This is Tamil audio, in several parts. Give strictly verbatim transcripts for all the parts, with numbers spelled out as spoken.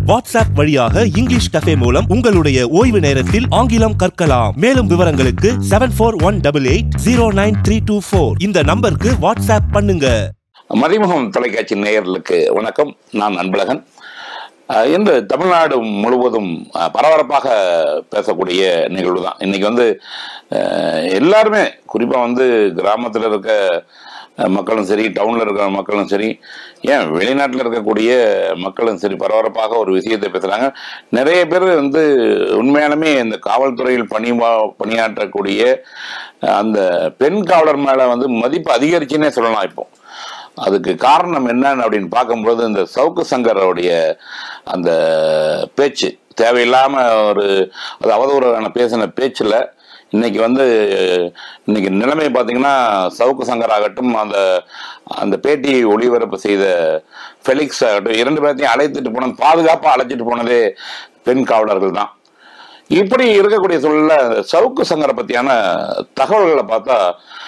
வாட்ஸ்அப் வழியாக இங்கிலீஷ் கஃபே மூலம் உங்களுடைய ஓய்வு நேரத்தில் ஆங்கிலம் கற்கலாம். மேலும் விவரங்களுக்கு seven four one double eight zero nine three two four இந்த நம்பருக்கு வாட்ஸ்அப் பண்ணுங்க. மதிமுகம் தொலைக்காட்சி நேயர்களுக்கு வணக்கம். நான் அன்பழகன். இன்று தமிழ்நாடு முழுவதும் பரபரப்பாக பேசக்கூடிய நிகழ்வு தான். இன்னைக்கு வந்து எல்லாருமே, குறிப்பாக வந்து கிராமத்தில் இருக்க மக்களும் சரி, டவுனில் இருக்கிற மக்களும் சரி, ஏன் வெளிநாட்டில் இருக்கக்கூடிய மக்களும் சரி, பரபரப்பாக ஒரு விஷயத்தை பேசுகிறாங்க. நிறைய பேர் வந்து உண்மையாலுமே இந்த காவல்துறையில் பணி பணியாற்றக்கூடிய அந்த பெண் காவலர் மேலே வந்து மதிப்பு அதிகரிச்சுன்னே சொல்லலாம். இப்போ அதுக்கு காரணம் என்னன்னு அப்படின்னு பார்க்கும்போது, இந்த சவுக்கு சங்கரோடைய அந்த பேச்சு, தேவையில்லாம ஒரு அது அவதூறான பேசின பேச்சில் இன்னைக்கு வந்து இன்னைக்கு நிலைமை பார்த்தீங்கன்னா, சவுக்கு சங்கர் ஆகட்டும், அந்த அந்த பேட்டியை ஒளிபரப்பு செய்த ஃபெலிக்ஸ் ஆகட்டும், இரண்டு பேர்த்தையும் அழைத்துட்டு போனது, பாதுகாப்பாக அழைச்சிட்டு போனதே பெண் காவலர்கள் தான். இப்படி இருக்கக்கூடிய சூழலில் சவுக்கு சங்கரை பற்றியான தகவல்களை பார்த்தா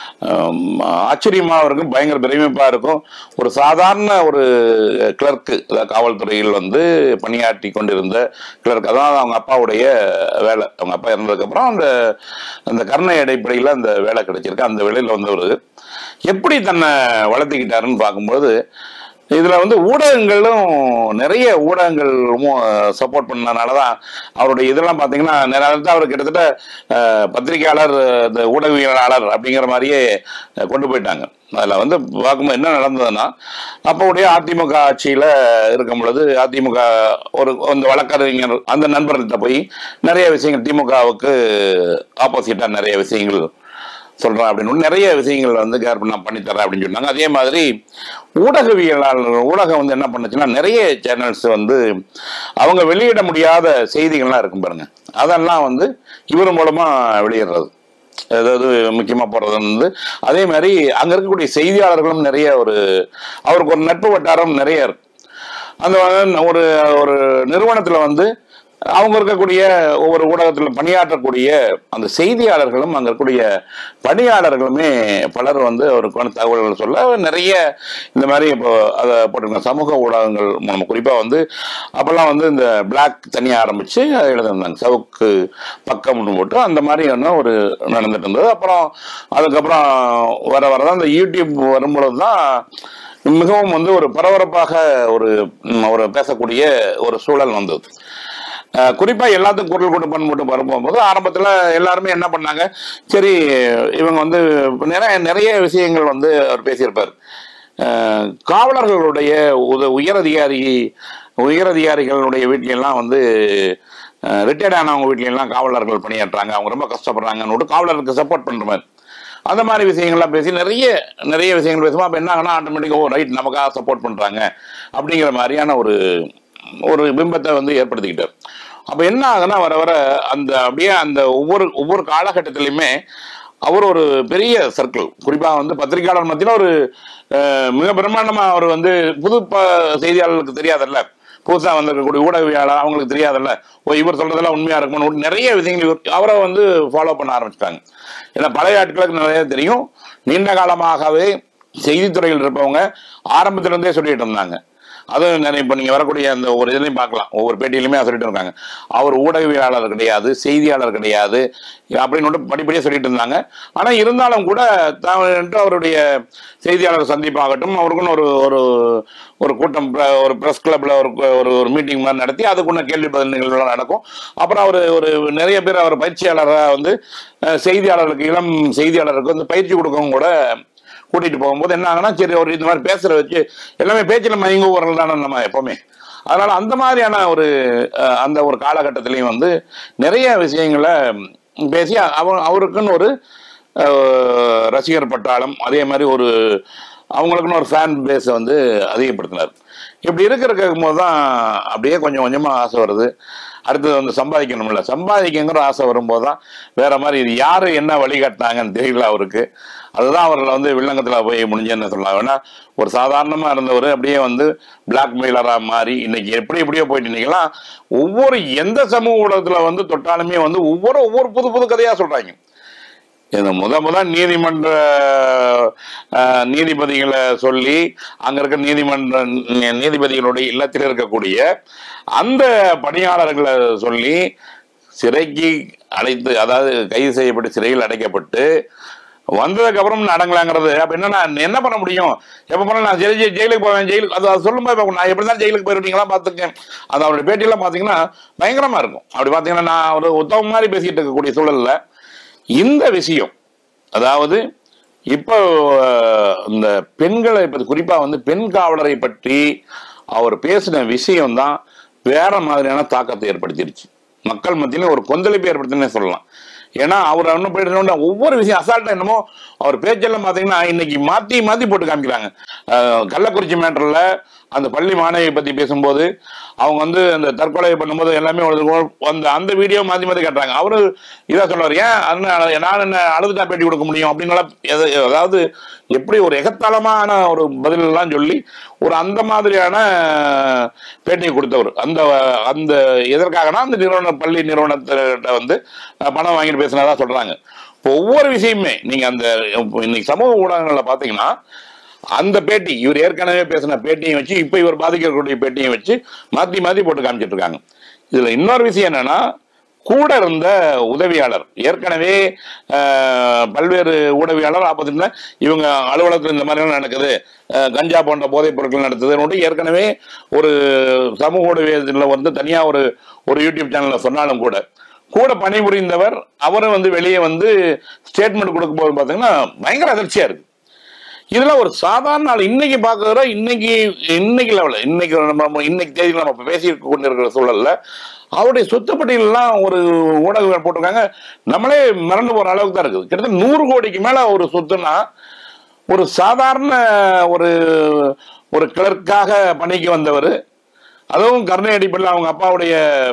ஆச்சரியமாக இருக்கும், பயங்கர பிரமிப்பாக இருக்கும். ஒரு சாதாரண ஒரு கிளர்க்கு, அதாவது காவல்துறையில் வந்து பணியாற்றி கொண்டிருந்த கிளர்க், அதான் அவங்க அப்பாவுடைய வேலை. அவங்க அப்பா இறந்ததுக்கப்புறம் அந்த அந்த கருணை அடிப்படையில் அந்த வேலை கிடைச்சிருக்கு. அந்த வேலையில் வந்தவர் எப்படி தன்னை வளர்த்திக்கிட்டாருன்னு பார்க்கும்போது, இதில் வந்து ஊடகங்களும் நிறைய ஊடகங்கள் ரொம்ப சப்போர்ட் பண்ணனால தான் அவருடைய இதெல்லாம் பார்த்தீங்கன்னா, நிறைய அவர் கிட்டத்தட்ட பத்திரிகையாளர், இந்த ஊடகவியலாளர் அப்படிங்கிற மாதிரியே கொண்டு போயிட்டாங்க. அதில் வந்து பார்க்கும்போது என்ன நடந்ததுன்னா, அப்போடைய அதிமுக ஆட்சியில் இருக்கும் பொழுது அதிமுக ஒரு அந்த வழக்கறிஞர் அந்த நண்பர்கள்ட்ட போய் நிறைய விஷயங்கள், திமுகவுக்கு ஆப்போசிட்டாக நிறைய விஷயங்கள் சொல்கிறேன் அப்படின்னு நிறைய விஷயங்கள் வந்து கேர் நான் பண்ணித்தரேன் அப்படின்னு சொன்னாங்க. அதே மாதிரி ஊடகவியலாளர் ஊடகம் வந்து என்ன பண்ணுச்சுன்னா, நிறைய சேனல்ஸ் வந்து அவங்க வெளியிட முடியாத செய்திகள்லாம் இருக்கும் பாருங்க, அதெல்லாம் வந்து இவர் மூலமாக வெளியிடுறது, அதாவது முக்கியமாக போடுறது வந்து. அதே மாதிரி அங்கே இருக்கக்கூடிய செய்தியாளர்களும் நிறைய ஒரு அவருக்கு ஒரு நட்பு வட்டாரம் நிறைய இருக்கு. அந்த ஒரு ஒரு நிறுவனத்தில் வந்து அவங்க இருக்கக்கூடிய ஒவ்வொரு ஊடகத்தில் பணியாற்றக்கூடிய அந்த செய்தியாளர்களும் அங்கே இருக்கக்கூடிய பணியாளர்களுமே பலர் வந்து அவருக்கான தகவல்கள் சொல்ல நிறைய இந்த மாதிரி இப்போ அதை போட்டிருக்காங்க சமூக ஊடகங்கள் மூலம். குறிப்பாக வந்து அப்போல்லாம் வந்து இந்த பிளாக் தனியாக ஆரம்பித்து அதை எழுதிருந்தாங்க, சவுக்கு பக்கம்னு போட்டு அந்த மாதிரி ஒன்று ஒரு நடந்துட்டு இருந்தது. அப்புறம் அதுக்கப்புறம் வர வரதான் அந்த யூடியூப் வரும்பொழுது தான் மிகவும் வந்து ஒரு பரபரப்பாக ஒரு ஒரு பேசக்கூடிய ஒரு சூழல் வந்தது. குறிப்பாக எல்லாத்துக்கும் குரல் கொடுப்பன் மட்டும் வரும்போது ஆரம்பத்தில் எல்லாருமே என்ன பண்ணாங்க, சரி இவங்க வந்து நிறைய நிறைய விஷயங்கள் வந்து அவர் பேசியிருப்பார். காவலர்களுடைய உத உயரதிகாரி உயரதிகாரிகளுடைய வீட்லையெல்லாம் வந்து ரிட்டையர்ட் ஆனவங்க வீட்லையெல்லாம் காவலர்கள் பணியாற்றுறாங்க, அவங்க ரொம்ப கஷ்டப்படுறாங்கன்னு காவலருக்கு சப்போர்ட் பண்ணுற மாதிரி அந்த மாதிரி விஷயங்கள்லாம் பேசி நிறைய நிறைய விஷயங்கள் பேசுவோம். அப்போ என்ன ஆகுனா, ஆட்டோமேட்டிக்காக ஓ ரைட் நமக்காக சப்போர்ட் பண்ணுறாங்க அப்படிங்கிற மாதிரியான ஒரு ஒரு பிம்பத்தை வந்து ஏற்படுத்திக்கிட்டார். அப்போ என்ன ஆகுனா, வர வர அந்த அப்படியே அந்த ஒவ்வொரு ஒவ்வொரு காலகட்டத்திலையுமே அவர் ஒரு பெரிய சர்க்கிள், குறிப்பாக வந்து பத்திரிகையாளர் மத்தியில் ஒரு மிக பிரம்மாண்டமாக அவர் வந்து புது ப செய்தியாளர்களுக்கு தெரியாதல்ல, புதுசாக வந்திருக்கக்கூடிய ஊடகவியாளர் அவங்களுக்கு தெரியாதல்ல, ஓ இவர் சொல்றதெல்லாம் உண்மையாக இருக்கும்னு நிறைய விஷயங்கள் அவரை வந்து ஃபாலோ பண்ண ஆரம்பிச்சிட்டாங்க. ஏன்னா பழைய ஆட்களுக்கு நிறைய தெரியும், நீண்ட காலமாகவே செய்தித்துறையில் இருப்பவங்க ஆரம்பத்திலிருந்தே சொல்லிட்டு இருந்தாங்க. அதுவும் நிறைய இப்போ நீங்கள் வரக்கூடிய அந்த ஒரு இதுலையும் பார்க்கலாம், ஒவ்வொரு பேட்டியிலுமே சொல்லிட்டு இருக்காங்க, அவர் ஊடகவியலாளர் கிடையாது, செய்தியாளர் கிடையாது அப்படின்னு படிப்படியாக சொல்லிட்டு இருந்தாங்க. ஆனால் இருந்தாலும் கூட தான் அவருடைய செய்தியாளர் சந்திப்பாகட்டும், அவருக்குன்னு ஒரு ஒரு ஒரு கூட்டம், ஒரு ப்ரெஸ் கிளப்பில் ஒரு ஒரு ஒரு மீட்டிங் மாதிரி நடத்தி அதுக்குள்ள கேள்வி பதில் நிகழ்வுலாம் நடக்கும். அப்புறம் அவர் ஒரு நிறைய பேர் அவர் பயிற்சியாளராக வந்து செய்தியாளர்களுக்கு, இளம் செய்தியாளருக்கு வந்து பயிற்சி கொடுக்கவும் கூட கூட்டிகிட்டு போகும்போது என்ன ஆகுனா, சரி ஒரு இந்த மாதிரி பேசுகிற வச்சு எல்லாமே பேச்சில் மயங்குவர்கள் தானே நம்ம எப்போவுமே. அதனால் அந்த மாதிரியான ஒரு அந்த ஒரு காலகட்டத்திலையும் வந்து நிறைய விஷயங்களை பேசி அவ அவருக்குன்னு ஒரு ரசிகர் பட்டாளம், அதே மாதிரி ஒரு அவங்களுக்குன்னு ஒரு ஃபேன் பேஸை வந்து அதிகப்படுத்தினார். இப்படி இருக்கிறக்கும் போது தான் அப்படியே கொஞ்சம் கொஞ்சமாக ஆசை வருது, அடுத்தது வந்து சம்பாதிக்கணும்ல, சம்பாதிக்கங்கிற ஆசை வரும்போது தான் வேற மாதிரி இது யார் என்ன வழிகாட்டினாங்கன்னு தெரியல அவருக்கு. அதுதான் அவர்களை வந்து வில்லங்கத்தில் போய் முடிஞ்சேன்னு சொல்லலாம். வேணா ஒரு சாதாரணமாக இருந்தவர் அப்படியே வந்து பிளாக்மெயிலராக மாறி இன்னைக்கு எப்படி எப்படியோ போயிட்டு இன்னைக்கெல்லாம் ஒவ்வொரு எந்த சமூக ஊடகத்தில் வந்து தொட்டாலுமே வந்து ஒவ்வொரு ஒவ்வொரு புது புது கதையாக சொல்கிறாங்க. இந்த முத முத நீதிமன்ற நீதிபதிகளை சொல்லி அங்க இருக்க நீதிமன்ற நீதிபதிகளுடைய இல்லத்தில் இருக்கக்கூடிய அந்த பணியாளர்களை சொல்லி சிறைக்கு அழைத்து, அதாவது கைது செய்யப்பட்டு சிறையில் அடைக்கப்பட்டு வந்ததுக்கு அப்புறம் அடங்கலாங்கிறது. அப்ப என்ன நான் என்ன பண்ண முடியும்? எப்ப போனா நான் ஜெயிலுக்கு ஜெயிலுக்கு போவேன். ஜெயிலுக்கு அது சொல்லும்போது நான் எப்படிதான் ஜெயிலுக்கு போயிருப்பீங்களா பார்த்துருக்கேன். அது அவருடைய பேட்டியெல்லாம் பாத்தீங்கன்னா பயங்கரமா இருக்கும். அப்படி பாத்தீங்கன்னா நான் ஒரு உத்தம மாதிரி பேசிட்டு இருக்கக்கூடிய சூழல்ல இந்த விஷயம், அதாவது இப்போ இந்த பெண்களை பற்றி, குறிப்பா வந்து பெண் காவலரை பற்றி அவர் பேசின விஷயம் தான் வேற மாதிரியான தாக்கத்தை ஏற்படுத்திடுச்சு. மக்கள் மத்தியில ஒரு கொந்தளிப்பு ஏற்படுத்தினே சொல்லலாம். ஏன்னா அவர் ஒன்றும் போயிட்டு ஒவ்வொரு விஷயம் அசால்ட்டா என்னமோ அவர் பேச்செல்லாம் பாத்தீங்கன்னா இன்னைக்கு மாத்தி மாத்தி போட்டு காமிக்கிறாங்க. கள்ளக்குறிச்சி மேட்டர்ல அந்த பள்ளி மாணவியை பத்தி பேசும்போது அவங்க வந்து அந்த தற்கொலை பண்ணும்போது எல்லாமே அந்த அந்த வீடியோ மாத்தி மாத்தி காட்டுறாங்க. அவரு இதா சொல்றாரு, ஏன் நான் என்ன அழுதுட்டா பேட்டி கொடுக்க முடியும் அப்படின்னு, அதாவது எப்படி ஒரு எகத்தாளமான ஒரு பதில் எல்லாம் சொல்லி ஒரு அந்த மாதிரியான பேட்டியை கொடுத்தவர். அந்த அந்த எதற்காகனா அந்த நிறுவன பள்ளி நிறுவனத்திட்ட வந்து பணம் வாங்கிட்டு பேசினதா சொல்றாங்க. இப்போ ஒவ்வொரு விஷயமே நீங்க அந்த இன்னைக்கு சமூக ஊடகங்கள்ல பாத்தீங்கன்னா அந்த பேட்டி, இவர் ஏற்கனவே பேசின பேட்டியும் வச்சு இப்ப இவர் பாதிக்கக்கூடிய பேட்டியும் வச்சு மாத்தி மாத்தி போட்டு காமிச்சிட்டு இருக்காங்க. இதுல இன்னொரு விஷயம் என்னன்னா, கூட இருந்த உதவியாளர் ஏற்கனவே பல்வேறு ஊடகவியாளர் ஆப்போசிட்ல இவங்க அலுவலகத்தில் இந்த மாதிரி நடக்குது, கஞ்சா போன்ற போதைப் பொருட்கள் நடத்துது ஏற்கனவே ஒரு சமூக ஊடகத்தில் வந்து தனியா ஒரு ஒரு யூடியூப் சேனல்ல சொன்னாலும் கூட கூட பணிபுரிந்தவர் அவரும் வந்து வெளியே வந்து ஸ்டேட்மெண்ட் கொடுக்கும் போது பாத்தீங்கன்னா பயங்கர அதிர்ச்சியா இருக்கு. இதுல ஒரு சாதாரண நாள் இன்னைக்கு பாக்குற இன்னைக்கு இன்னைக்கு லெவலில் இன்னைக்கு நம்ம இன்னைக்கு தேதியில் நம்ம பேசி கொண்டிருக்கிற சூழல்ல அவருடைய சொத்து பட்டியலாம் ஒரு ஊடகங்கள் போட்டிருக்காங்க. நம்மளே மறந்து போற அளவுக்கு தான் இருக்குது. கிட்டத்தட்ட நூறு கோடிக்கு மேல ஒரு சொத்துனா ஒரு சாதாரண ஒரு ஒரு கிளர்க்காக பணிக்கு வந்தவர், அதுவும் கருணை அடிப்படையில் அவங்க அப்பாவுடைய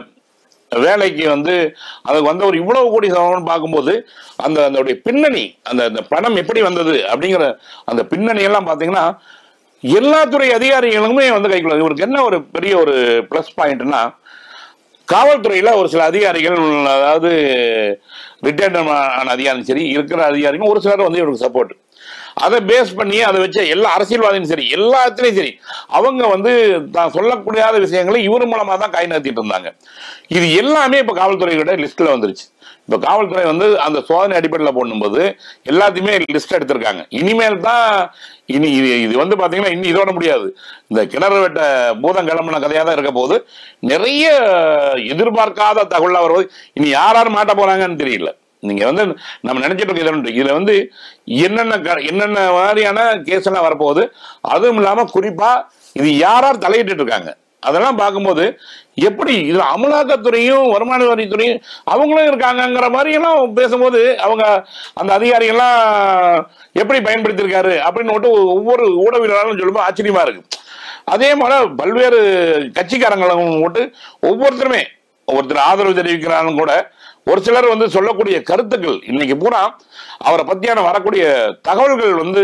வேலைக்கு வந்து அதுக்கு வந்த ஒரு இவ்வளவு கோடி சம்பளம்னு பார்க்கும்போது அந்த அதோடைய பின்னணி, அந்த அந்த பணம் எப்படி வந்தது அப்படிங்கிற அந்த பின்னணி எல்லாம் பார்த்தீங்கன்னா எல்லா துறை அதிகாரிகளுமே வந்து கைக்குள்ள. இவருக்கு என்ன ஒரு பெரிய ஒரு பிளஸ் பாயிண்ட்னா, காவல்துறையில ஒரு சில அதிகாரிகள், அதாவது ரிட்டையர்ட் ஆன அதிகாரியும் சரி இருக்கிற அதிகாரிகளும் ஒரு சிலர் வந்து இவருக்கு சப்போர்ட், அதை பேஸ் பண்ணி அதை வச்ச எல்லா அரசியல்வாதியும் சரி எல்லாத்துலயும் சரி அவங்க வந்து தான் சொல்லக்கூடாத விஷயங்களை இவர் மூலமா தான் கை நகர்த்திட்டு இருந்தாங்க. இது எல்லாமே இப்ப காவல்துறையோட லிஸ்ட்ல வந்துருச்சு. இப்ப காவல்துறை வந்து அந்த சோதனை அடிப்படையில் போடும்போது எல்லாத்தையுமே லிஸ்ட் எடுத்திருக்காங்க. இனிமேல் தான் இனி இது இது வந்து பாத்தீங்கன்னா இனி இதோட முடியாது. இந்த கிணறு வெட்ட பூதம் கிளம்பின கதையா தான் இருக்க போது. நிறைய எதிர்பார்க்காத தகவல் வருவது, இனி யார் யார் மாட்ட போறாங்கன்னு தெரியல. நீங்க வந்து நம்ம நினைச்சிட்டு இருக்க இதுல வந்து என்னென்ன என்னென்ன மாதிரியான கேஸ் எல்லாம் வரப்போகுது, அதுவும் இல்லாம குறிப்பா இது யார் யார் தலையிட்டு இருக்காங்க அதெல்லாம் பார்க்கும்போது எப்படி இதுல அமலாக்கத்துறையும் வருமான வரித்துறையும் அவங்களும் இருக்காங்கிற மாதிரி எல்லாம் பேசும்போது அவங்க அந்த அதிகாரிகள்லாம் எப்படி பயன்படுத்தியிருக்காரு அப்படின்னு ஒவ்வொரு ஊடகவியலாளரும் சொல்லும்போது ஆச்சரியமா இருக்கு. அதே போல பல்வேறு கட்சிக்காரங்களும் போட்டு ஒவ்வொருத்தருமே ஒருத்தர் ஆதரவு தெரிவிக்கிறாலும் கூட ஒரு சிலர் வந்து சொல்லக்கூடிய கருத்துக்கள் இன்னைக்கு பூரா அவரை பத்தியான வரக்கூடிய தகவல்கள் வந்து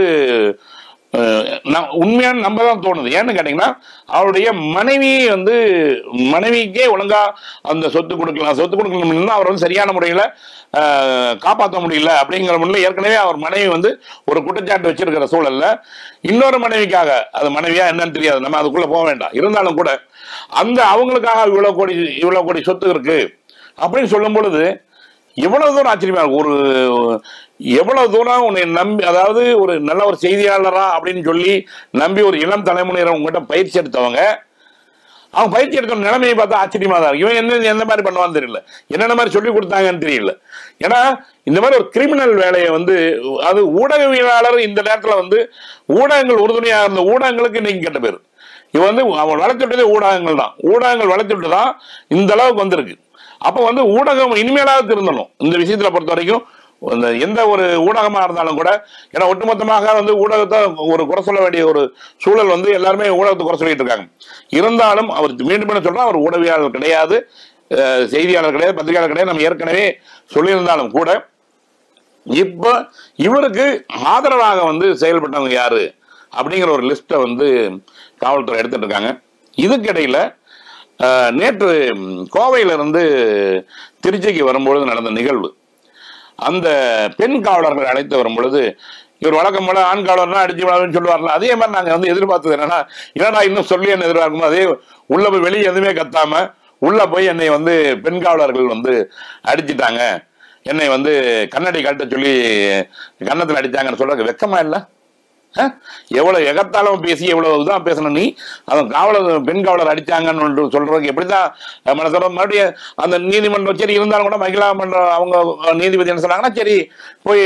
உண்மையான நம்ப தான் தோணுது. ஏன்னு கேட்டீங்கன்னா அவருடைய மனைவி வந்து மனைவிக்கே ஒழுங்கா அந்த சொத்து கொடுக்கலாம், சொத்து கொடுக்கணும்னா அவர் வந்து சரியான முறையில காப்பாற்ற முடியல அப்படிங்கிற முறையில் ஏற்கனவே அவர் மனைவி வந்து ஒரு குற்றச்சாட்டு வச்சிருக்கிற சூழல்ல இன்னொரு மனைவிக்காக, அது மனைவியா என்னன்னு தெரியாது, நம்ம அதுக்குள்ள போக வேண்டாம், இருந்தாலும் கூட அந்த அவங்களுக்காக இவ்வளவு கோடி இவ்வளவு கோடி சொத்து இருக்கு அப்படின்னு சொல்லும் பொழுது எவ்வளவு தூரம் ஆச்சரியமா இருக்கும். ஒரு எவ்வளவு தூரம் உன்னை நம்பி, அதாவது ஒரு நல்ல ஒரு செய்தியாளரா அப்படின்னு சொல்லி நம்பி ஒரு இளம் தலைமுறையினர் உங்ககிட்ட பயிற்சி எடுத்தவங்க, அவங்க பயிற்சி எடுத்த நிலைமையை பார்த்தா ஆச்சரியமா தான் இருக்கு. இவன் என்ன எந்த மாதிரி பண்ணுவான்னு தெரியல, என்னென்ன மாதிரி சொல்லி கொடுத்தாங்கன்னு தெரியல. ஏன்னா இந்த மாதிரி ஒரு கிரிமினல் வேலையை வந்து அது ஊடகவியலாளர் இந்த நேரத்தில் வந்து ஊடகங்கள் உறுதுணையாக இருந்த ஊடகங்களுக்கு இன்னைக்கு கெட்ட பேர். இவன் வந்து அவன் வளர்த்துட்டதே ஊடகங்கள் தான், ஊடகங்கள் வளர்த்துட்டு தான் இந்த அளவுக்கு வந்திருக்கு. அப்ப வந்து ஊடகம் இனிமேலாவது திருந்தணும் இந்த விஷயத்துல பொறுத்த வரைக்கும். எந்த ஒரு ஊடகமா இருந்தாலும் கூட, ஏன்னா ஒட்டுமொத்தமாக வந்து ஊடகத்தை ஒரு குறை சொல்ல வேண்டிய ஒரு சூழல் வந்து எல்லாருமே ஊடகத்தை குறை சொல்லிட்டு இருக்காங்க. இருந்தாலும் அவர் மீண்டும் மீண்டும் சொல்றா அவர் ஊடகவியாளர் கிடையாது, செய்தியாளர் கிடையாது, பத்திரிகையாளர் கிடையாது, நம்ம ஏற்கனவே சொல்லியிருந்தாலும் கூட இப்ப இவருக்கு ஆதரவாக வந்து செயல்பட்டவங்க யாரு அப்படிங்கிற ஒரு லிஸ்ட்டை வந்து காவல்துறை எடுத்துட்டு இருக்காங்க. இதுக்கிடையில நேற்று கோவையிலிருந்து திருச்சிக்கு வரும்பொழுது நடந்த நிகழ்வு, அந்த பெண் காவலர்கள் அழைத்து வரும் பொழுது இவர் வழக்கம் போல ஆண் காவலர்னா அடிச்சு விடாதுன்னு சொல்லுவார்ல, அதே மாதிரி நாங்க வந்து எதிர்பார்த்தது என்னன்னா, என்னடா இன்னும் சொல்லி என்ன எதிர்பார்க்கும் அதே உள்ள போய் வெளியே எதுவுமே கத்தாம உள்ள போய் என்னை வந்து பெண் காவலர்கள் வந்து அடிச்சுட்டாங்க, என்னை வந்து கண்ணாடி கட்ட சொல்லி கன்னத்தில் அடிச்சாங்கன்னு சொல்றதுக்கு வெக்கமா இல்லை? எவ்வளவு எகத்தாலும் பேசி எவ்வளவு இதுதான் பேசணும் நீ, அவன் காவலர் பெண் காவலர் அடிச்சாங்கன்னு சொல்றதுக்கு எப்படிதான் மறுபடியும் அந்த நீதிமன்றம் சரி இருந்தாலும் கூட மகிழா மன்றம் அவங்க நீதிபதி என்ன சொன்னாங்கன்னா, சரி போய்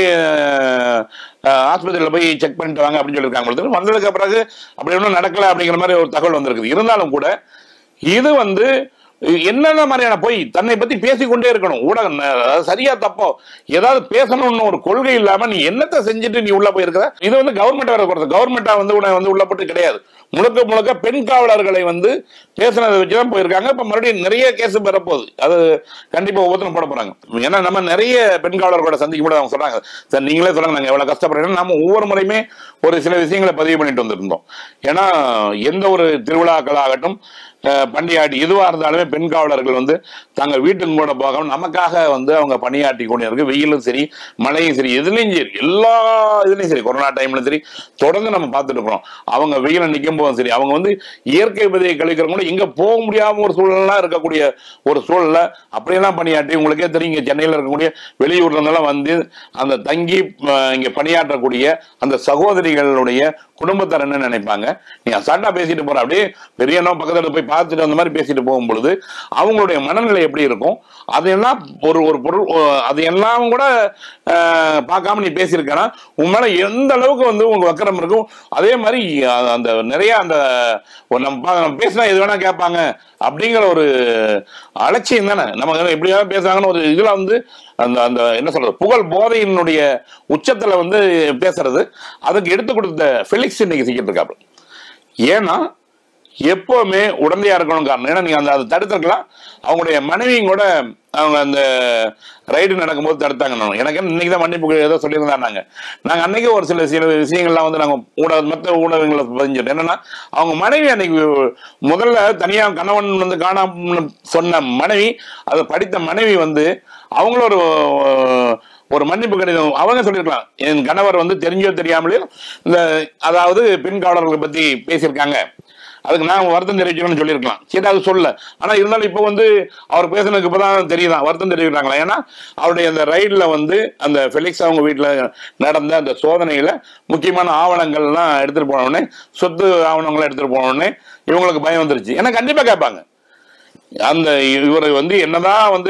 ஆஸ்பத்திரியில் போய் செக் பண்ணிட்டு வாங்க அப்படின்னு சொல்லியிருக்காங்க. வந்ததுக்கு பிறகு அப்படி ஒன்றும் நடக்கல அப்படிங்கிற மாதிரி ஒரு தகவல் வந்திருக்குது. இருந்தாலும் கூட இது வந்து என்னென்ன மாதிரியான போய் தன்னை பத்தி பேசிக்கொண்டே இருக்கணும். ஊடகம் சரியா தப்போ ஏதாவது பேசணும்னு ஒரு கொள்கை இல்லாம நீ என்னத்தை செஞ்சுட்டு நீ உள்ள போயிருக்கிற. இது வந்து கவர்மெண்ட் வர போறது, கவர்மெண்டா வந்து உன்னை வந்து உள்ள போட்டு கிடையாது. முழுக்க முழுக்க பெண் காவலர்களை வந்து பேசுனதை வச்சுதான் போயிருக்காங்க. இப்ப மறுபடியும் நிறைய கேஸ் பெறப்போகுது, அது கண்டிப்பா ஒவ்வொருத்தரும் போட போறாங்க. ஏன்னா நம்ம நிறைய பெண் காவலர்களோட சந்திக்கும் போது அவங்க சொல்றாங்க, சார் நீங்களே சொல்றாங்க நாங்க எவ்வளவு கஷ்டப்படுறோம். நம்ம ஒவ்வொரு முறையுமே ஒரு சில விஷயங்களை பதிவு பண்ணிட்டு வந்துருந்தோம். ஏன்னா எந்த ஒரு திருவிழாக்கள் ஆகட்டும், பண்டிகாட்டி எதுவா இருந்தாலுமே பெண் காவலர்கள் வந்து தங்க வீட்டுக்கு கூட போகாம நமக்காக வந்து அவங்க பணியாற்றி கொண்டு இருக்கு. வெயிலும் சரி மழையும் சரி எதுலையும் சரி எல்லா இதுலையும் சரி கொரோனா டைம்ல சரி தொடர்ந்து நம்ம பார்த்துட்டு இருக்கிறோம். அவங்க வெயில நிற்கும் போதும் சரி அவங்க வந்து இயற்கை பதிவை கழிக்கிறவங்க கூட இங்க போக முடியாம ஒரு சூழலாம் இருக்கக்கூடிய ஒரு சூழல்ல அப்படியெல்லாம் பணியாற்றி, உங்களுக்கே தெரியும் இங்க சென்னையில் இருக்கக்கூடிய வெளியூர்ல இருந்தெல்லாம் வந்து அந்த தங்கி இங்க பணியாற்றக்கூடிய அந்த சகோதரிகளுடைய குடும்பத்தார் என்ன நினைப்பாங்க, நீ அசால்ட்டா பேசிட்டு போற அப்படியே பெரிய பக்கத்துல போய் பார்த்துட்டு அந்த மாதிரி பேசிட்டு போகும் பொழுது அவங்களுடைய மனநிலை எப்படி இருக்கும், அதையெல்லாம் ஒரு ஒரு பொருள் அதையெல்லாம் கூட பார்க்காம நீ பேசியிருக்கனா உன் மேல எந்த அளவுக்கு வந்து உங்க வக்கரம் இருக்கும். அதே மாதிரி அந்த நிறைய அந்த நம்ம பேசினா எது வேணா கேட்பாங்க அப்படிங்கிற ஒரு அலட்சியம் தானே. நம்ம எப்படியாவது பேசுறாங்கன்னு ஒரு இதுல வந்து அந்த அந்த என்ன சொல்றது புகழ் போதையினுடைய உச்சத்துல வந்து பேசுறது, அதுக்கு எடுத்து கொடுத்த ஃபெலிக்ஸ் இன்னைக்கு சிக்கிட்டு இருக்காரு. ஏன்னா எப்பவுமே உடந்தையா இருக்கணும் காரணம். ஏன்னா நீங்க அந்த அதை தடுத்துருக்கலாம். அவங்களுடைய மனைவியும் கூட அவங்க அந்த ரைடு நடக்கும்போது தடுத்தாங்க. எனக்கு இன்னைக்கு தான் மன்னிப்பு ஏதோ சொல்லியிருந்தாங்க. நாங்க அன்னைக்கு ஒரு சில சில விஷயங்கள்லாம் வந்து நாங்க ஊடக மற்ற ஊடகங்களை பதிஞ்சிட்டோம். என்னன்னா அவங்க மனைவி அன்னைக்கு முதல்ல தனியா கணவன் வந்து காணாம சொன்ன மனைவி, அதை படித்த மனைவி வந்து அவங்களும் ஒரு ஒரு மன்னிப்பு கடிதம் அவங்க சொல்லியிருக்கலாம். என் கணவர் வந்து தெரிஞ்சோ தெரியாமலே இந்த அதாவது பெண் காவலர்களை பத்தி பேசியிருக்காங்க, அதுக்கு நான் வருத்தம் தெரிவிக்கணும்னு சொல்லியிருக்கலாம். சரி அது சொல்ல, ஆனா இருந்தாலும் இப்போ வந்து அவர் பேசுனதுக்கு இப்பதான் தெரியுதான் வருத்தம் தெரிவிக்கிறாங்களா. ஏன்னா அவருடைய அந்த ரைட்ல வந்து அந்த ஃபெலிக்ஸ் அவங்க வீட்டுல நடந்த அந்த சோதனையில முக்கியமான ஆவணங்கள்லாம் எடுத்துட்டு போனோடனே, சொத்து ஆவணங்கள்லாம் எடுத்துட்டு போனோடனே இவங்களுக்கு பயம் வந்துருச்சு. ஏன்னா கண்டிப்பா கேட்பாங்க. அந்த இவரை வந்து என்னதான் வந்து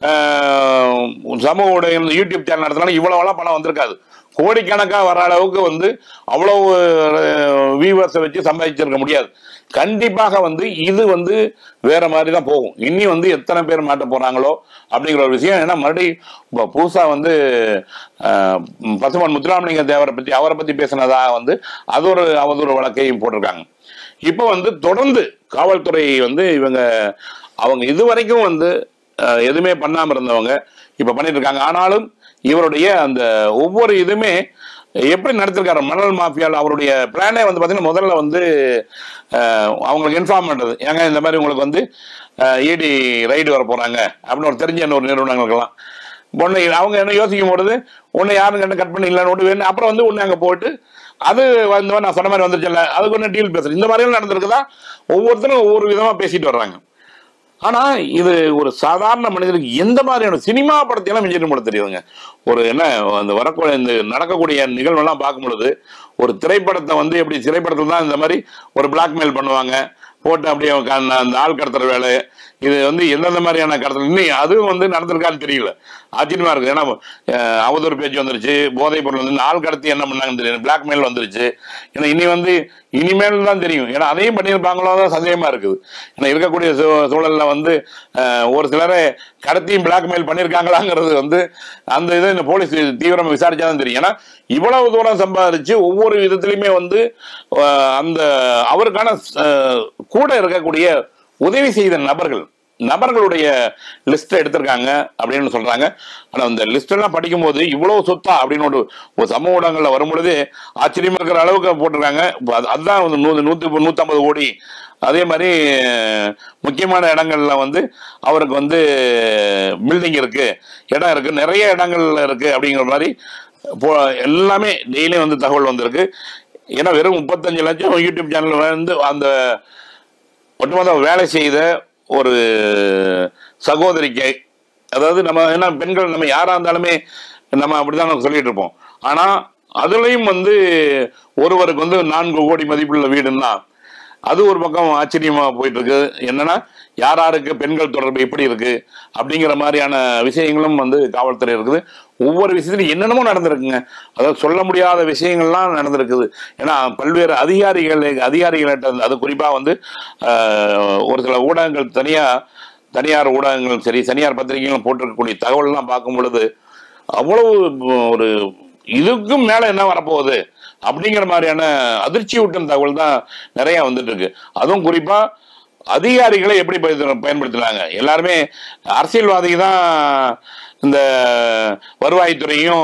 சமூக ஊடகம் யூடியூப் சேனல் நடத்தினாலும் இவ்வளவுலாம் பணம் வந்திருக்காது. கோடிக்கணக்காக வர அளவுக்கு வந்து அவ்வளவு வியூவர்ஸை வச்சு சம்பாதிச்சிருக்க முடியாது. கண்டிப்பாக வந்து இது வந்து வேற மாதிரி தான் போகும். இனி வந்து எத்தனை பேர் மாட்ட போறாங்களோ அப்படிங்கிற ஒரு விஷயம். ஏன்னா மறுபடியும் புதுசா வந்து பசுமன் முத்துராமலிங்க தேவரை பத்தி அவரை பத்தி பேசினதா வந்து அது ஒரு அவதூறு வழக்கையும் போட்டிருக்காங்க. இப்ப வந்து தொடர்ந்து காவல்துறை வந்து இவங்க அவங்க இதுவரைக்கும் வந்து எதுவுமே பண்ணாம இருந்தவங்க இப்ப பண்ணிட்டு இருக்காங்க. ஆனாலும் இவருடைய அந்த ஒவ்வொரு இதுமே எப்படி நடத்திருக்காரு மணல் மாஃபியால் அவருடைய பிளானே வந்து பாத்தீங்கன்னா முதல்ல வந்து அவங்களுக்கு இன்ஃபார்ம் பண்றது, ஏங்க இந்த மாதிரி உங்களுக்கு வந்து இடி ரைடு வர போறாங்க அப்படின்னு ஒரு தெரிஞ்ச ஒரு நிறுவனங்களுக்கெல்லாம் பொண்ணு அவங்க என்ன யோசிக்கும் பொழுது ஒன்னு யாரும் கண்டு கட் பண்ணி இல்லைன்னு ஒன்று வேணும். அப்புறம் வந்து ஒன்று அங்கே போட்டு அது வந்து நான் சொன்ன மாதிரி வந்துருச்சுல்ல அதுக்கு ஒன்று டீல் பேசுறேன். இந்த மாதிரிலாம் நடந்திருக்குதான் ஒவ்வொருத்தரும் ஒவ்வொரு விதமா பேசிட்டு வர்றாங்க. ஆனா இது ஒரு சாதாரண மனிதனுக்கு எந்த மாதிரியான சினிமா படத்தையெல்லாம் மிஞ்சிட்டு போட தெரியுதுங்க. ஒரு என்ன அந்த வரக்கூடிய இந்த நடக்கக்கூடிய நிகழ்வெல்லாம் பார்க்கும் பொழுது ஒரு திரைப்படத்தை வந்து எப்படி திரைப்படத்துல தான் இந்த மாதிரி ஒரு பிளாக்மெயில் பண்ணுவாங்க போட்டு அப்படியே அந்த ஆள் கடத்துற வேலை, இது வந்து எந்தெந்த மாதிரியான கடத்தல் இன்னும் அதுவும் வந்து நடந்திருக்கான்னு தெரியல. ஆச்சரியமா இருக்கு. ஏன்னா அவதூறு பேச்சு வந்துருச்சு, போதைப் பொருள் வந்து ஆள் கடத்தி என்ன பண்ணாங்கன்னு தெரியும், பிளாக்மெயில் வந்துருச்சு. ஏன்னா இனி வந்து இனிமேல் தான் தெரியும். ஏன்னா அதையும் பண்ணியிருப்பாங்களோ தான் சந்தேகமா இருக்குது. ஏன்னா இருக்கக்கூடிய சூழல்ல வந்து ஒரு சிலரை கடத்தியும் பிளாக்மெயில் பண்ணியிருக்காங்களாங்கிறது வந்து அந்த இதை இந்த போலீஸ் தீவிரமா விசாரிச்சாதான் தெரியும். ஏன்னா இவ்வளவு தூரம் சம்பாதிச்சு ஒவ்வொரு விதத்திலையுமே வந்து அந்த அவருக்கான கூட இருக்கக்கூடிய உதவி செய்த நபர்கள் நபர்களுடைய லிஸ்ட் எடுத்திருக்காங்க அப்படின்னு சொல்றாங்க. ஆனா அந்த லிஸ்ட் எல்லாம் படிக்கும் போது இவ்வளவு சொத்தா அப்படின்னு ஒரு ஒரு சமூக ஊடகங்கள்ல வரும் பொழுது ஆச்சரியமா இருக்கிற அளவுக்கு போட்டிருக்காங்க. அதுதான் நூறு நூத்தி நூத்தி ஐம்பது கோடி. அதே மாதிரி முக்கியமான இடங்கள்ல வந்து அவருக்கு வந்து பில்டிங் இருக்கு, இடம் இருக்கு, நிறைய இடங்கள்ல இருக்கு அப்படிங்கிற மாதிரி எல்லாமே டெய்லியும் வந்து தகவல் வந்திருக்கு. ஏன்னா வெறும் முப்பத்தஞ்சு லட்சம் யூடியூப் சேனல் வந்து அந்த ஒட்டுமொத்த வேலை செய்த ஒரு சகோதரிக்கு, அதாவது நம்ம என்ன பெண்கள் நம்ம யாரா இருந்தாலுமே நம்ம அப்படிதான் நம்ம சொல்லிட்டு இருப்போம். ஆனா அதுலயும் வந்து ஒருவருக்கு வந்து நான்கு கோடி மதிப்புள்ள வீடுன்னா அது ஒரு பக்கம் ஆச்சரியமா போயிட்டு இருக்கு. என்னன்னா யார் யாருக்கு பெண்கள் தொடர்பு எப்படி இருக்கு அப்படிங்கிற மாதிரியான விஷயங்களும் வந்து காவல்துறை இருக்குது. ஒவ்வொரு விஷயத்திலும் என்னென்னமோ நடந்திருக்குங்க. அதாவது சொல்ல முடியாத விஷயங்கள்லாம் நடந்திருக்குது. ஏன்னா பல்வேறு அதிகாரிகள் அதிகாரிகள்கிட்ட அது குறிப்பா வந்து ஒரு சில ஊடகங்கள் தனியா தனியார் ஊடகங்களும் சரி தனியார் பத்திரிகைகளும் போட்டிருக்கக்கூடிய தகவல்லாம் பார்க்கும் பொழுது அவ்வளவு ஒரு இதுக்கும் மேல என்ன வரப்போகுது அப்படிங்கிற மாதிரியான அதிர்ச்சி ஊட்டும் தகவல் தான் நிறைய வந்துட்டு இருக்கு. அதுவும் குறிப்பா அதிகாரிகளை எப்படி பயன்படுத்தினாங்க. எல்லாருமே அரசியல்வாதி தான் இந்த வருவாய்த்துறையும்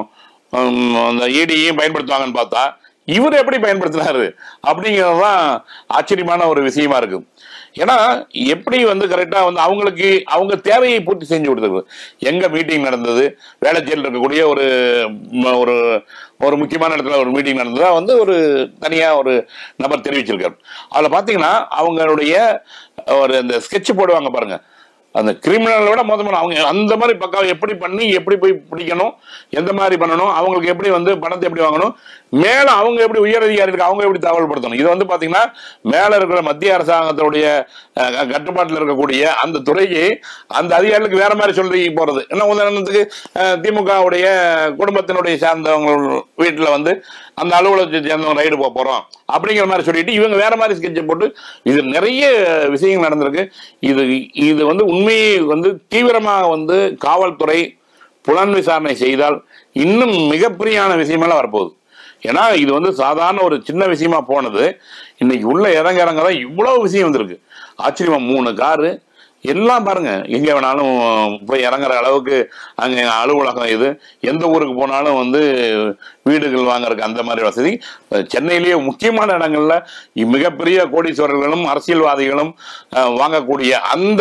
அந்த இடியையும் பயன்படுத்துவாங்கன்னு பார்த்தா இவர் எப்படி பயன்படுத்தினாரு அப்படிங்கிறதுதான் ஆச்சரியமான ஒரு விஷயமா இருக்கு. ஏன்னா எப்படி வந்து கரெக்டா வந்து அவங்களுக்கு அவங்க தேவையை பூர்த்தி செஞ்சு கொடுத்தது. எங்க மீட்டிங் நடந்தது, வேளச்சேரியில் இருக்கக்கூடிய ஒரு ஒரு ஒரு முக்கியமான இடத்துல ஒரு மீட்டிங் நடந்ததா வந்து ஒரு தனியா ஒரு நபர் தெரிவிச்சிருக்காரு. அதுல பாத்தீங்கன்னா அவங்களுடைய ஒரு அந்த ஸ்கெட்ச் போடுவாங்க பாருங்க, அந்த கிரிமினலோட மொத்தமாக அவங்க அந்த மாதிரி பக்கம் எப்படி பண்ணி எப்படி போய் பிடிக்கணும், எந்த மாதிரி பண்ணணும், அவங்களுக்கு எப்படி வந்து பணத்தை எப்படி வாங்கணும், மேல அவங்க எப்படி உயரதிகாரிகளுக்கு அவங்க எப்படி தகவல்படுத்தணும். இது வந்து பாத்தீங்கன்னா மேல இருக்கிற மத்திய அரசாங்கத்துடைய கட்டுப்பாட்டில் இருக்கக்கூடிய அந்த துறைக்கு அந்த அதிகாரிகளுக்கு வேற மாதிரி சொல்லி போறது. என்ன உதாரணத்துக்கு திமுகவுடைய குடும்பத்தினுடைய சார்ந்தவங்க வீட்டுல வந்து அந்த அலுவலகத்தை சேர்ந்தவங்க ரைடு போக போறோம் அப்படிங்கிற மாதிரி சொல்லிட்டு இவங்க வேற மாதிரி ஸ்கெட்சை போட்டு இது நிறைய விஷயங்கள் நடந்திருக்கு. இது இது வந்து உண்மையை வந்து தீவிரமாக வந்து காவல்துறை புலன் விசாரணை செய்தால் இன்னும் மிகப்பெரியான விஷயமெல்லாம் வரப்போகுது. ஏன்னா இது வந்து சாதாரண ஒரு சின்ன விஷயமா போனது இன்னைக்கு உள்ள இறங்க இறங்க தான் இவ்வளவு விஷயம் வந்திருக்கு. ஆச்சரியமா மூணு காரு எல்லாம் பாருங்க, எங்க வேணாலும் போய் இறங்குற அளவுக்கு அங்க அலுவலகம், இது எந்த ஊருக்கு போனாலும் வந்து வீடுகள் வாங்கறதுக்கு அந்த மாதிரி வசதி. சென்னையிலேயே முக்கியமான இடங்கள்ல மிகப்பெரிய கோடீஸ்வரர்களும் அரசியல்வாதிகளும் வாங்கக்கூடிய அந்த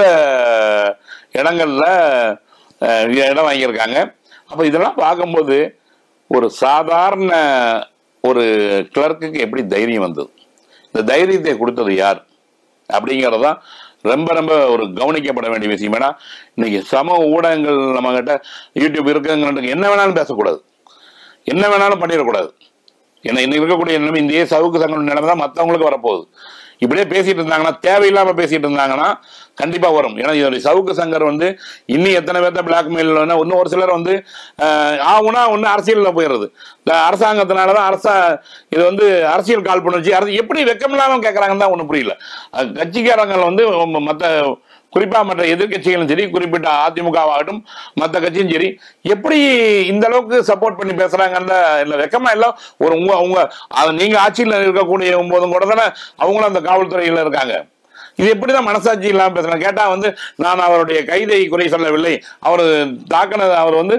இடங்கள்ல இடம் வாங்கியிருக்காங்க. அப்ப இதெல்லாம் பார்க்கும்போது ஒரு சாதாரண ஒரு கிளர்க்குக்கு எப்படி தைரியம் வந்தது, இந்த தைரியத்தை கொடுத்தது யார் அப்படிங்கிறதான் ரொம்ப ரொம்ப ஒரு கவனிக்கப்பட வேண்டிய விஷயம். ஏன்னா இன்னைக்கு சமூக ஊடகங்கள் நம்ம கிட்ட யூடியூப் இருக்குங்கிறதுக்கு என்ன வேணாலும் பேசக்கூடாது, என்ன வேணாலும் பண்ணிடக்கூடாது. ஏன்னா இன்னைக்கு இருக்கக்கூடிய நிலைமை இந்திய சவுக்கு சங்க நிலைமை தான் மற்றவங்களுக்கு வரப்போகுது. இப்படியே பேசிட்டு இருந்தாங்கன்னா, தேவையில்லாம பேசிட்டு இருந்தாங்கன்னா கண்டிப்பா வரும். ஏன்னா இதோடைய சவுக்கு சங்கர் வந்து இன்னும் எத்தனை பேர்த்த பிளாக்மெயில், இன்னும் ஒரு சிலர் வந்து ஆகுனா ஒன்னு அரசியல்ல போயிடுறது. இந்த அரசாங்கத்தினாலதான் அரசா இது வந்து அரசியல் கால் பண்ணுச்சு, அரசு எப்படி வெக்கம் இல்லாம கேட்கறாங்கன்னு தான் ஒண்ணு புரியல. கட்சிக்காரங்க வந்து மற்ற குறிப்பா மற்ற எதிர்கட்சிகளும் சரி, குறிப்பிட்ட அதிமுக ஆகட்டும் மற்ற கட்சியும் சரி, எப்படி இந்த அளவுக்கு சப்போர்ட் பண்ணி பேசுறாங்கன்னு இல்ல வெக்கமா இல்ல. ஒரு உங்க உங்க நீங்க ஆட்சியில் இருக்கக்கூடிய போதும் கூட தானே அவங்களும் அந்த காவல்துறையில இருக்காங்க. இது எப்படிதான் மனசாட்சி இல்லாம பேசுறாங்க. கேட்டா வந்து நான் அவருடைய கைதை குறை சொல்லவில்லை, அவர் தாக்கின அவர் வந்து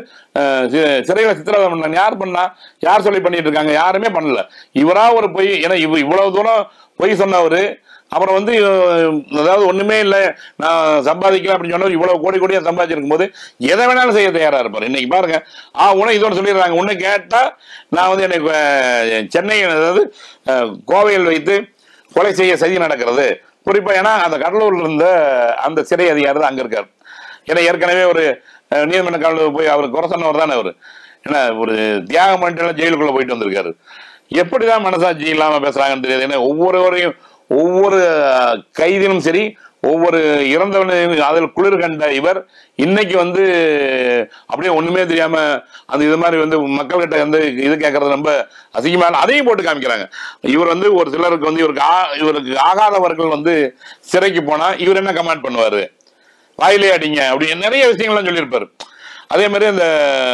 சிறையில சித்திரவதை பண்ண யார் பண்ணா, யார் சொல்லி பண்ணிட்டு இருக்காங்க, யாருமே பண்ணல. இவரா ஒரு பொய். ஏன்னா இவ இவ்வளவு தூரம் பொய் சொன்னவரு, அப்புறம் வந்து அதாவது ஒண்ணுமே இல்லை நான் சம்பாதிக்கல அப்படின்னு சொன்னவர் இவ்வளவு கோடி கோடியா சம்பாதிச்சிருக்கும் போது எதை வேணாலும் செய்ய தயாரா இருப்பார். இன்னைக்கு பாருங்க, ஆ உன இதோட சொல்லிடுறாங்க. ஒண்ணு கேட்டா நான் வந்து எனக்கு சென்னை அதாவது கோவையில் வைத்து கொலை செய்ய சதி நடக்கிறது. குறிப்பா ஏன்னா அந்த கடலூர்ல இருந்த அந்த சிறை அதிகாரி தான் அங்க இருக்காரு. ஏன்னா ஏற்கனவே ஒரு நீதிமன்ற காவல் போய் அவர் குறை சொன்னவர் தானே அவரு. ஏன்னா ஒரு தியாகம் பண்ணிட்டு ஜெயிலுக்குள்ள போயிட்டு வந்திருக்காரு. எப்படிதான் மனசாட்சி இல்லாம பேசுறாங்கன்னு தெரியாது. ஏன்னா ஒவ்வொருவரையும் ஒவ்வொரு கைதிலும் சரி, ஒவ்வொரு இறந்தவனையும் அதில் குளிர் கண்ட இவர் இன்னைக்கு வந்து அப்படியே ஒண்ணுமே தெரியாம அந்த இது மாதிரி வந்து மக்கள்கிட்ட வந்து இது கேட்கறது ரொம்ப அசிங்கமா, அதையும் போட்டு காமிக்கிறாங்க. இவர் வந்து ஒரு சிலருக்கு வந்து இவருக்கு இவருக்கு ஆகாதவர்கள் வந்து சிறைக்கு போனா இவர் என்ன கமெண்ட் பண்ணுவாரு, வாயிலே அடிங்க அப்படின்னு நிறைய விஷயங்கள்லாம் சொல்லியிருப்பாரு. அதே மாதிரி அந்த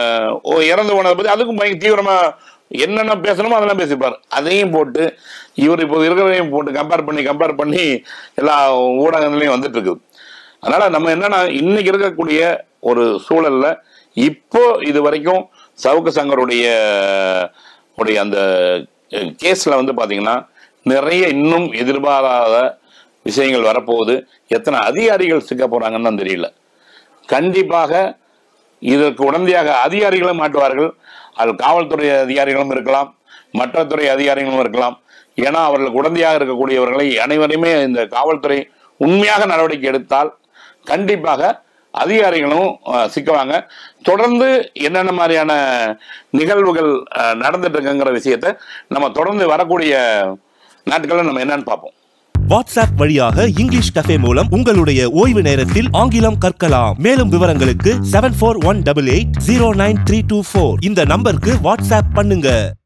இறந்து போனதை பத்தி அதுக்கும் பயங்கர தீவிரமா என்னென்ன பேசணுமோ அதெல்லாம் பேசிப்பார். அதையும் போட்டு இவர் இப்போ இருக்கிறதையும் போட்டு கம்பேர் பண்ணி கம்பேர் பண்ணி எல்லா ஊடகங்களையும் வந்துட்டு இருக்குது. அதனால நம்ம என்னன்னா இன்னைக்கு இருக்கக்கூடிய ஒரு சூழல்ல இப்போ இது வரைக்கும் சவுக்கு சங்கருடைய உடைய அந்த கேஸ்ல வந்து பாத்தீங்கன்னா நிறைய இன்னும் எதிர்பாராத விஷயங்கள் வரப்போகுது. எத்தனை அதிகாரிகள் சிக்க போறாங்கன்னு தெரியல. கண்டிப்பாக இதற்கு உடந்தையாக அதிகாரிகளும் மாட்டுவார்கள். அது காவல்துறை அதிகாரிகளும் இருக்கலாம், மற்ற துறை அதிகாரிகளும் இருக்கலாம். ஏன்னா அவர்களுக்கு உடந்தையாக இருக்கக்கூடியவர்களை அனைவரையுமே இந்த காவல்துறை உண்மையாக நடவடிக்கை எடுத்தால் கண்டிப்பாக அதிகாரிகளும் சிக்குவாங்க. தொடர்ந்து என்னென்ன மாதிரியான நிகழ்வுகள் நடந்துட்டு இருக்குங்கிற விஷயத்தை நம்ம தொடர்ந்து வரக்கூடிய நாட்களில் நம்ம என்னன்னு பார்ப்போம். வாட்ஸ்அப் வழியாக இங்கிலீஷ் கஃபே மூலம் உங்களுடைய ஓய்வு நேரத்தில் ஆங்கிலம் கற்கலாம். மேலும் விவரங்களுக்கு seven four one double eight zero nine three two four இந்த நம்பருக்கு வாட்ஸ்அப் பண்ணுங்க.